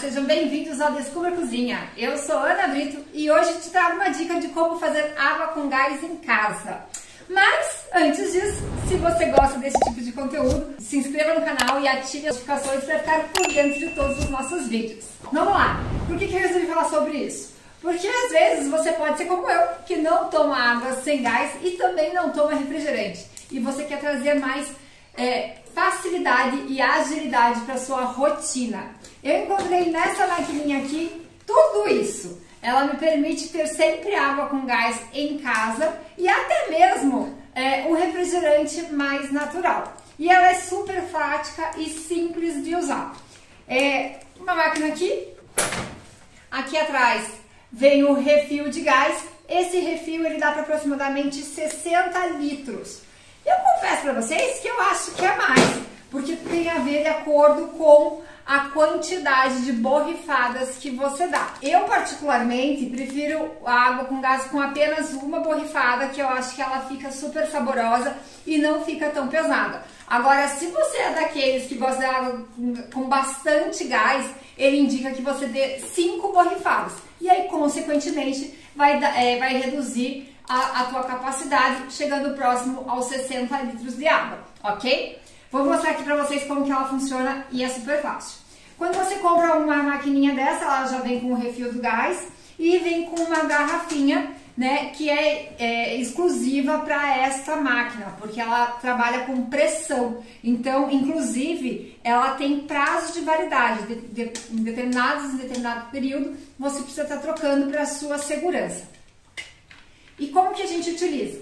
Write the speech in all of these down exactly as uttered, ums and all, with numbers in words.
sejam bem-vindos ao Descubra Cozinha. Eu sou Ana Brito e hoje te trago uma dica de como fazer água com gás em casa. Mas, antes disso, se você gosta desse tipo de conteúdo, se inscreva no canal e ative as notificações para ficar por dentro de todos os nossos vídeos. Vamos lá! Por que que eu resolvi falar sobre isso? Porque às vezes você pode ser como eu, que não toma água sem gás e também não toma refrigerante. E você quer trazer mais é, facilidade e agilidade para sua rotina. Eu encontrei nessa maquininha aqui tudo isso. Ela me permite ter sempre água com gás em casa e até mesmo é, um refrigerante mais natural. E ela é super prática e simples de usar. É uma máquina aqui, aqui atrás vem o refil de gás. Esse refil ele dá para aproximadamente sessenta litros. Eu confesso para vocês que eu acho que é mais, porque tem a ver de acordo com a quantidade de borrifadas que você dá. Eu particularmente prefiro a água com gás com apenas uma borrifada, que eu acho que ela fica super saborosa e não fica tão pesada. Agora, se você é daqueles que gosta de água com bastante gás, ele indica que você dê cinco borrifadas. E aí, consequentemente, vai, é, vai reduzir a, a tua capacidade, chegando próximo aos sessenta litros de água, ok? Vou mostrar aqui pra vocês como que ela funciona e é super fácil. Quando você compra uma maquininha dessa, ela já vem com o refil do gás e vem com uma garrafinha, né, que é, é exclusiva para esta máquina, porque ela trabalha com pressão. Então, inclusive, ela tem prazo de validade. De, de, em determinados, em determinado período, você precisa estar trocando para sua segurança. E como que a gente utiliza?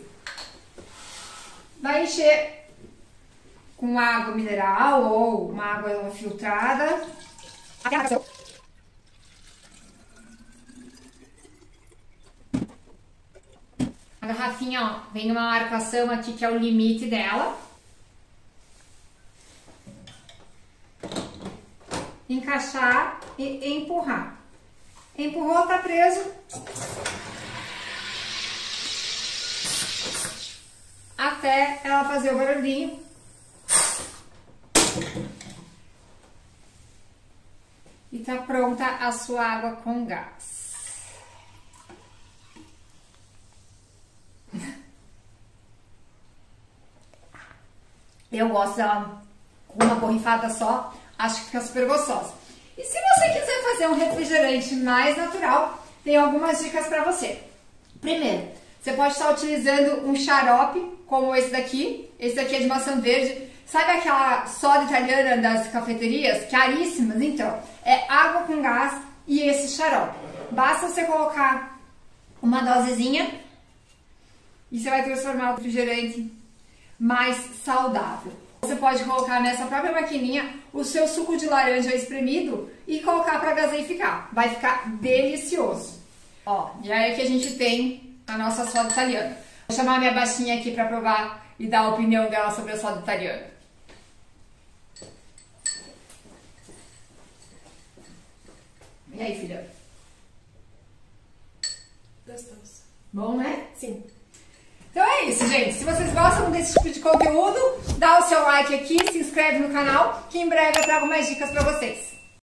Vai encher com água mineral ou uma água filtrada. Até a água. A garrafinha, ó, vem uma marcação aqui que é o limite dela. Encaixar e empurrar. Empurrou, tá preso. Até ela fazer o barulhinho. E tá pronta a sua água com gás. Eu gosto dela com uma borrifada só, acho que fica super gostosa. E se você quiser fazer um refrigerante mais natural, tem algumas dicas para você. Primeiro, você pode estar utilizando um xarope, como esse daqui. Esse daqui é de maçã verde. Sabe aquela soda italiana das cafeterias? Caríssimas? Então, é água com gás e esse xarope. Basta você colocar uma dosezinha e você vai transformar o refrigerante mais saudável. Você pode colocar nessa própria maquininha o seu suco de laranja espremido e colocar para gaseificar. Vai ficar delicioso. Ó, já é que a gente tem a nossa soda italiana. Vou chamar a minha baixinha aqui para provar e dar a opinião dela sobre a soda italiana. E aí, filha? Gostoso. Bom, né? Sim. Então é isso, gente. Se vocês gostam desse tipo de conteúdo, dá o seu like aqui, se inscreve no canal, que em breve eu trago mais dicas pra vocês.